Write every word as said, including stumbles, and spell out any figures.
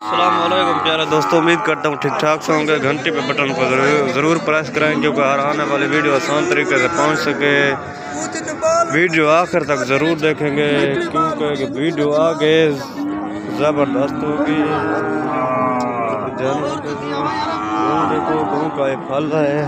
अस्सलामुअलैकुम प्यारे दोस्तों, उम्मीद करता हूँ ठीक ठाक से होंगे। घंटी पे बटन को ज़रूर प्रेस करें क्योंकि हर आने वाली वीडियो आसान तरीके से पहुँच सके। वीडियो आखिर तक ज़रूर देखेंगे क्योंकि वीडियो आगे ज़बरदस्त होगी। देखो गाँव का एक फल है,